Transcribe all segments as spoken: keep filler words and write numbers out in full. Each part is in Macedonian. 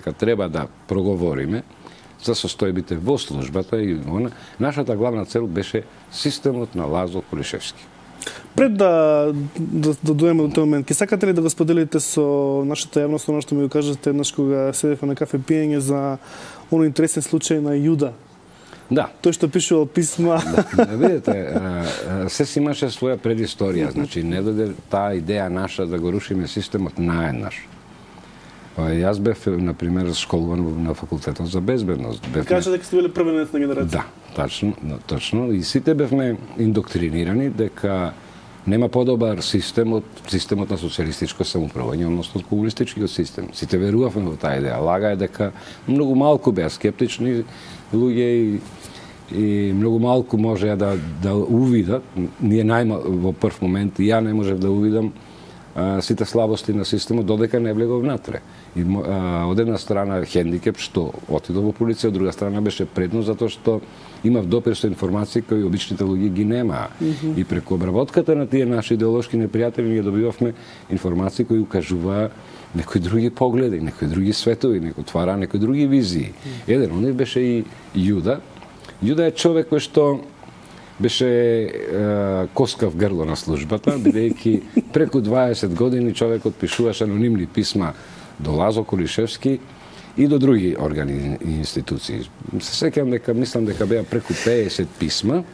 дека треба да проговориме за состојбите во службата и она, нашата главна цел беше системот на Лазо Кулишевски. Пред да да, да дојдеме до тој момент, ќе сакате ли да го споделите со нашата јавност она што ми го кажете еднаш кога седевме на кафе пиење за оној интересен случај на Јуда? Да. Тој што пишувал писма. Да, видите, се си имаше своја предисторија, значи не дојде таа идеја наша да го рушиме системот наеднаш. Јас бев, например, школуван на факултетот за безбедност. Кажа дека сте били првенец на генерација. Да, точно, точно. И сите бевме индоктринирани дека нема подобар систем од системот на социјалистичко самоуправување, односно од комунистичкиот систем. Сите верувавме во таа идеја. Лага е дека многу малку беа скептични луѓе и, и многу малку можеа да да увидат. Ние најма во прв момент и ја не можев да увидам а, сите слабости на системот додека не влегов внатре. И а, од една страна хендикеп што отидов во полиција, од друга страна беше предност затоа што имав допир со информации кои обичните луѓе ги немаа. Mm -hmm. И преку обработката на тие наши идеолошки непријатели ние добивавме информации кои укажуваа некои други погледи, некои други светови, некои отвара некои други визии. Mm -hmm. Еден од нив беше и Јуда. Јуда е човек кој што беше е, коскав грло на службата, бидејќи преку дваесет години човекот пишуваше анонимни писма до Лазо Кулишевски и до други органи и институции. Се сеќавам дека, мислам дека беа преку пеесет писма,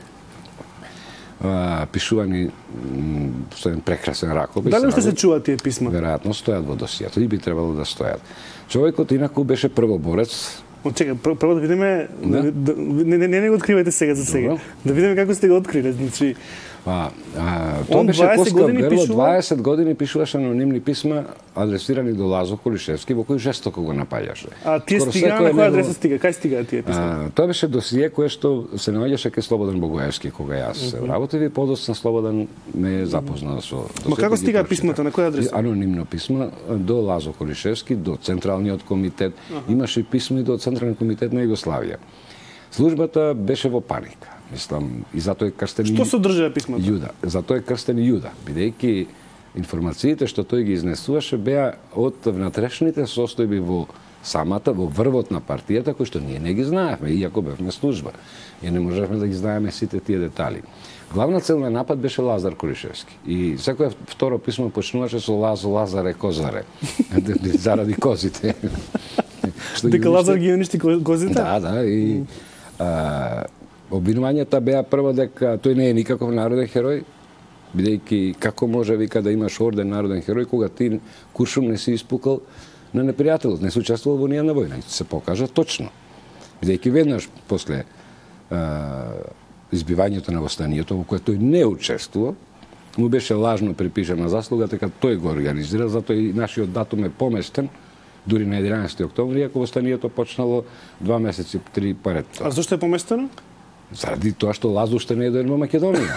а, пишувани со еден прекрасен ракопис. Дали уште се чуваат тие писма? Веројатно стојат во досијето и би требало да стојат. Човекот инаку беше првоборец. Чекај, прво да видиме, да? Да, не, не, не, не го откривајте сега за сега. Добро. Да видиме како сте го откриле, значи. А, а, тоа беше коскав грло, дваесет години пишуваше анонимни писма адресирани до Лазо Кулишевски, во кој жестоко го напаѓаше. А тие стигаа на која адреса стига? Кај стигаа тие писма? А, тоа беше досие кое што се наоѓаше кај Слободан Богоевски кога јас се uh -huh. работев и подоцна Слободан ме запозна со Ма како стига писмата, на која адреса? Анонимно писма до Лазо Кулишевски, до Централниот комитет, uh -huh. имаше и писма и до Централниот комитет на Југославија. Службата беше во паника. Мислам, и затоа е крстен Што содржаа писмата? Јуда. Затоа е крстен Јуда, бидејќи информациите што тој ги изнесуваше беа од внатрешните состојби во самата, во врвот на партијата, кои што ние не ги знаевме, иако бевме служба. И не можевме да ги знаеме сите тие детали. Главна цел на напад беше Лазар Кулишевски. И секој второ писмо почнуваше со Лазо, Лазаре, Козаре. Заради козите. Дека Лазар ги уништи козите? Да, да. И, а, обвинувањата беа прво дека тој не е никаков народен херој, бидејќи како може вика да имаш орден народен херој кога ти куршум не си испукал на непријателот, не си учествувал во ниједна војна. И се покажа точно. Бидејќи веднаш после а, избивањето на востанието во кое тој не учествува, му беше лажно припишана заслуга дека тој го организира, затоа и нашиот датум е поместен дури на единаесети октомври, ако востанието почнало два месеци, три поред. А зашто е поместено? Заради тоа што Лазо уште не е дојден во Македонија.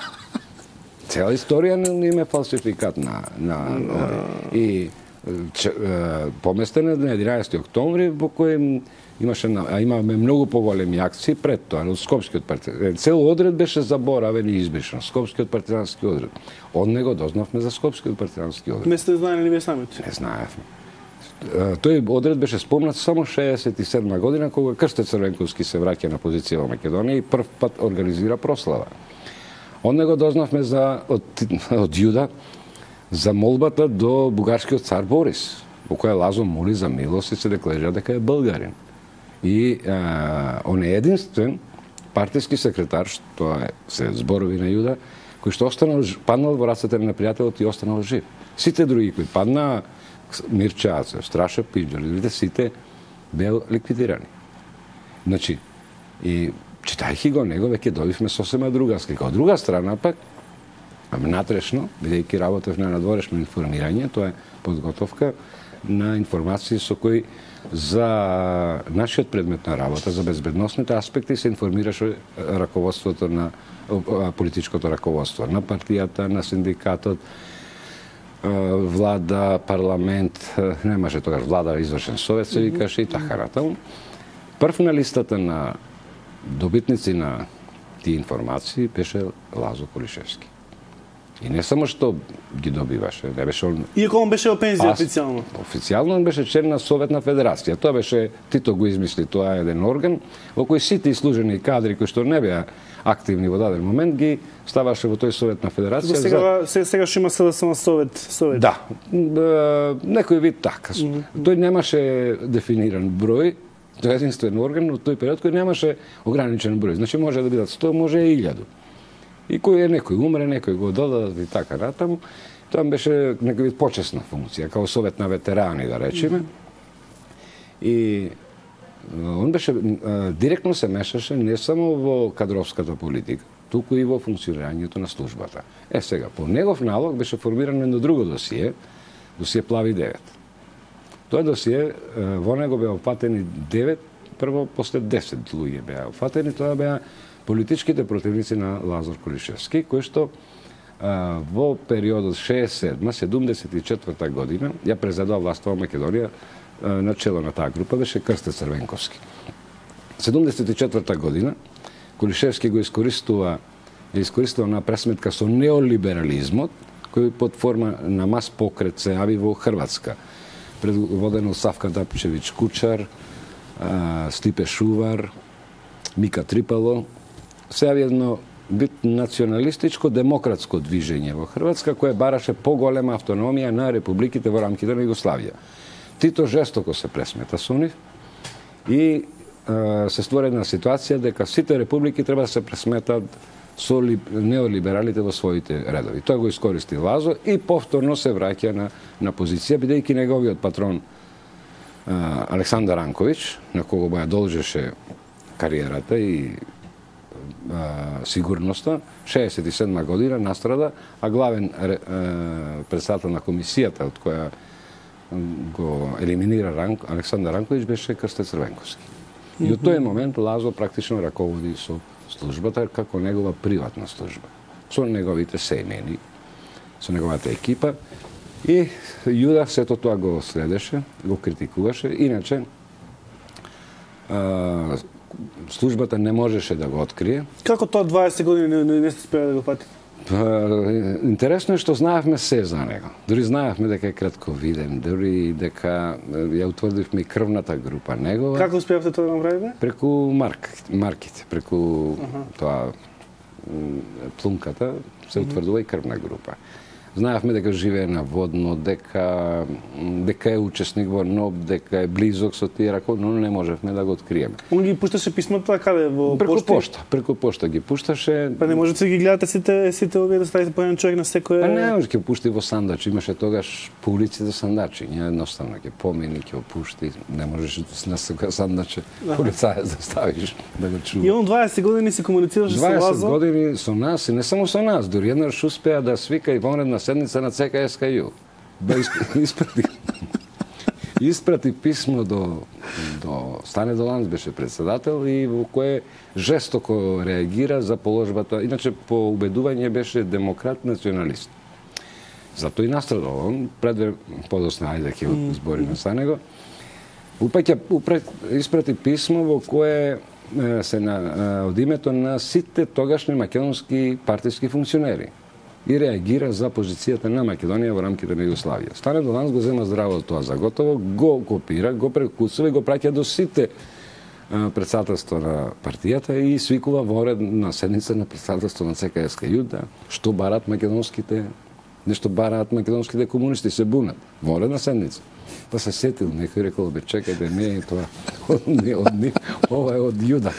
Цела историја не има фалсификат на, на, на и че, поместен е на единаесети октомври во кој имаше а имаме многу поголеми акции пред тоа од Скопскиот партизан. Цел одред беше заборавен и избришан. Скопскиот партизански одред. Од него дознавме за Скопскиот партизански одред. Не сте знаели ли вие самите? Не знаевме. Тој одред беше спомнат само шеесет и седма година, кога Крсте Црвенковски се враќа на позиција во Македонија и прв пат организира прослава. Од него дознавме за, од, од Јуда за молбата до бугарскиот цар Борис, во која Лазо моли за милост и се декларира дека е българин. И а, он е единствен партиски секретар, што е се зборови на Јуда, кој што останал, паднал во рацете на непријателот и останал жив. Сите други кои паднаа, Мирче Ацев, Страша Пинџер, сите беа ликвидирани. Значи, и читајќи го него, веќе добивме сосема друга слика. Од друга страна пак, внатрешно, бидејќи работевме на надворешно информирање, тоа е подготовка на информации со кои за нашиот предмет на работа, за безбедносните аспекти се информираше раководството на политичкото раководство, на партијата, на синдикатот, влада, парламент, немаше тогаш влада, извршен совет се викаше и така натаму. Прв на листата на добитници на тие информации беше Лазо Кулишевски. И не само што ги добиваше, не беше он... Иако он беше во пензија официјално. Официјално он беше член на Советна федерација. Тоа беше, Тито го измисли, тоа е еден орган во кој сите служени кадри кои што не беа активни во даден момент ги ставаше во тој Советна федерација. Сега, за... сега што има сега само Совет, Совет. Да, некој вид така. Mm -hmm. Тој немаше дефиниран број, тој е единствен орган, но тој период кој немаше ограничен број. Значи може да бидат сто, може и илјаду. И кој е некој умре, некој го додадат и така натаму. Тоа беше некој вид почесна функција, као Совет на ветерани, да речеме. Mm -hmm. И он беше, директно се мешаше не само во кадровската политика, туку и во функционирањето на службата. Е, сега, по негов налог беше формирано едно друго досие, досие Плави девет. Тоа досие, во него беа опфатени девет, прво после десет луѓе беа опфатени, тоа беа политичките противници на Лазар Кулишевски, кои што а, во периодот шеесет и седма - седумдесет и четврта година ја презедува власта во Македонија. На чело на таа група беше Крсте Црвенковски. седумдесет и четврта година Кулишевски го искористува, ја искористува на пресметка со неолиберализмот, кој под форма на мас покрет се јави во Хрватска. Предводен од Савка Дапчевиќ Кучар, Стипе Шувар, Мика Трипало, се јави едно бит националистичко демократско движење во Хрватска кое бараше поголема автономија на републиките во рамките на Југославија. Тито жестоко се пресмета со нив и е, се створи една ситуација дека сите републики треба да се пресметат со ли, неолибералите во своите редови. Тоа го искористи Лазо и повторно се враќа на, на позиција, бидејќи неговиот патрон е, Александар Ранковиќ, на кого ја должеше кариерата и е, сигурноста, шеесет и седма година настрада, а главен е, председател на комисијата од која го елиминира Ранко, Александар Ранковиќ беше Крсте Црвенковски. И од тој момент Лазо практично раководи со службата како негова приватна служба, со неговите семени, со неговата екипа. И Јуда сето тоа го следеше, го критикуваше. Иначе, а, службата не можеше да го открие. Како тоа дваесет години не, не, не сте успеа да го патите? Интересно е што знаевме се за него. Дори знаевме дека е кратковиден, дори дека ја утврдивме и крвната група негова. Како успеавте тоа да направите? Преку марките, марките преку uh-huh. тоа плунката се утврдува uh-huh. и крвна група. Знаевме дека живее на водно, дека дека е учесник во НОБ, дека е близок со тие ракови, но не можевме да го откриеме. Он ги пушташе писмата каде во преку пошта? пошта, преку пошта ги пушташе. Па не можете да ги гледате сите сите овие да ставите по еден човек на секој. Па не, може ќе пушти во сандачи, имаше тогаш по улиците сандачи, не едноставно ќе помени, ќе опушти, не можеш на секој сандаче полицаец да ставиш да го чува. И он дваесет години се комуницираше со Лазо. дваесет години со нас и не само со нас, дури еднаш успеа да свика и вонредна седница на Це Ка Ес Ка Ју. Да испрати, испрати писмо до, до Стане Доланц, беше председател, и во кое жестоко реагира за положбата. Иначе по убедување беше демократ-националист. Зато и настрадал. Он пред подосна, ајде ќе збориме за него. Упаќа, упред, испрати писмо во кое се на, од името на сите тогашни македонски партиски функционери и реагира за позицијата на Македонија во рамките на Југославија. Стане Доланц го зема здраво тоа за готово, го копира, го прекуцува и го праќа до сите председателство на партијата и свикува во редна седница на председателство на Це Ка Ес Ка Ју да што барат македонските, нешто бараат македонските комунисти, се бунат во редна седница. Па се сетил, некој рекол, бе чекајте, не е тоа од нив, ова е од Јуда.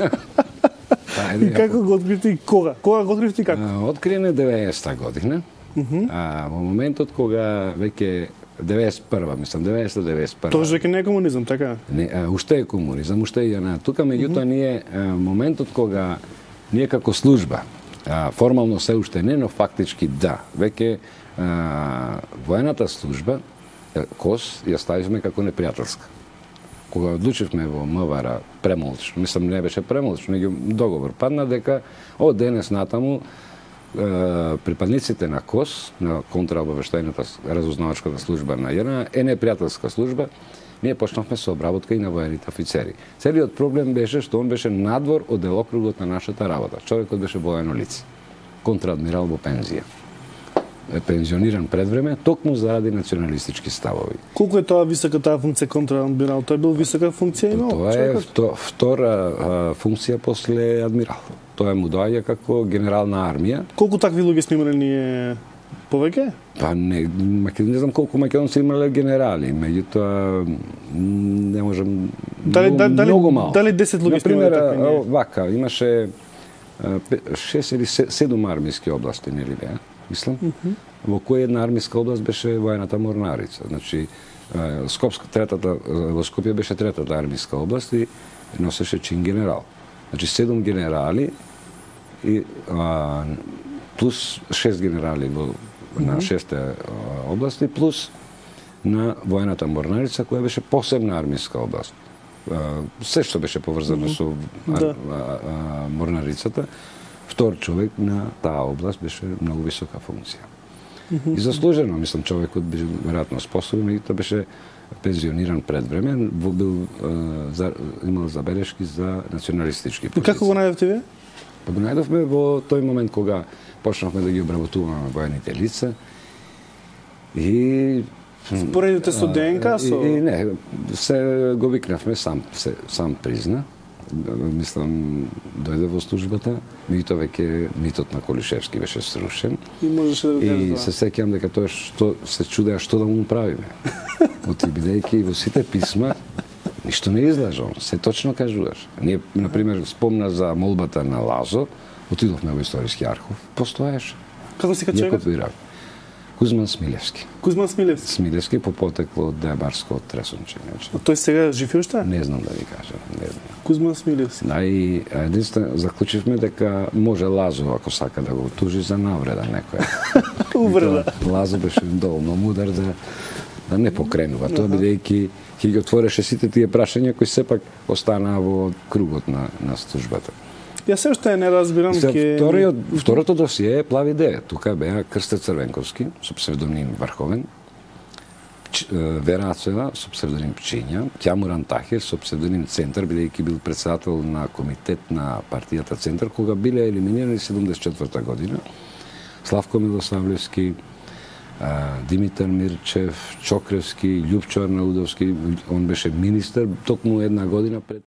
И како го откривте и кога? Кога го откривте и како? Откриене деветдесета година. Uh-huh. А, во моментот кога веќе деветдесет и прва, мислам, деветдесета деветдесет и прва. Тоа веќе не е комунизам, така? Не, а, уште е комунизам, уште е јана. Тука меѓутоа uh-huh. ние а, моментот кога ние како служба, а, формално се уште не, но фактички да, веќе а, воената служба КОС ја ставивме како непријателска. Кога одлучивме во МВР премолчно, мислам не беше премолчно, меѓу договор падна дека од денес натаму е, припадниците на КОС, на контраобавештајната разузнавачката служба на ЈНА, е непријателска служба. Ние почнавме со обработка и на воените офицери. Целиот проблем беше што он беше надвор од делокругот на нашата работа. Човекот беше воено лице, контраадмирал во пензија. е пензиониран пред време, токму заради националистички ставови. Колку е тоа висока таа функција контра адмирал? Тоа е бил висока функција имал? Тоа е вто, втора а, функција после адмирал. Тоа му доаѓа како генерал на армија. Колку такви луѓе сме имале ние? Повеќе? Па не, не знам колку македонци имале генерали, меѓутоа не можам дали, многу, дали, многу мало. Дали десет луѓе сме имале такви ние? Вака, имаше шест или седум армиски области, нели беа? Мислам, uh -huh. во која една армиска област беше воената морнарица. Значи, Скопска, третата, во Скопје беше третата армиска област и носеше чин генерал. Значи, седум генерали и а, плюс шест генерали во, uh -huh. на шесте области, плюс на воената морнарица, која беше посебна армиска област. Се што беше поврзано uh -huh. со а, да. а, а, морнарицата, втор човек на таа област беше многу висока функција. Mm -hmm. И заслужено, мислам, човекот беше веројатно способен и тоа беше пензиониран пред време, бил за, имал забелешки за националистички позиции. И како го најдовте вие? Па го најдовме во тој момент кога почнавме да ги обработуваме воените лица и споредите со ДНК, со... И, и не, се го викнавме сам, се, сам призна. Мислам, дојде во службата, меѓутоа веќе митот на Колишевски беше срушен. И можеше да го кажеш. И се сеќавам дека тоа што се чудеа што да му правиме. Оти бидејќи во сите писма ништо не излажал, се точно кажуваш. Ние, на пример, спомна за молбата на Лазо, отидовме во историски архив, постоеше. Како се качува? Кузман Смилевски. Кузман Смилевски. Смилевски по потекло од Дејабарско од Тресунче. А тој сега живи уште? Не знам да ви кажам, не знам. Кузман Смилевски. Да, и единствено заклучивме дека може Лазо, ако сака да го тужи за навреда некоја. Увреда. Лазо беше доволно мудар да да не покренува. Тоа бидејќи ќе ги отвореше сите тие прашања кои сепак останаа во кругот на на службата. Ја се уште не разбирам ке вториот второто досие е Плави девет. Тука беа Крсте Црвенковски со псевдоним Врховен, Вера Ацева со псевдоним Пчиња, Ќамуран Тахир со псевдоним Центар, бидејќи бил претседател на комитет на партијата Центар кога биле елиминирани седумдесет и четврта година. Славко Милосавлевски, Димитар Мирчев, Чокревски, Љупчо Арнаудовски, он беше министер токму една година пред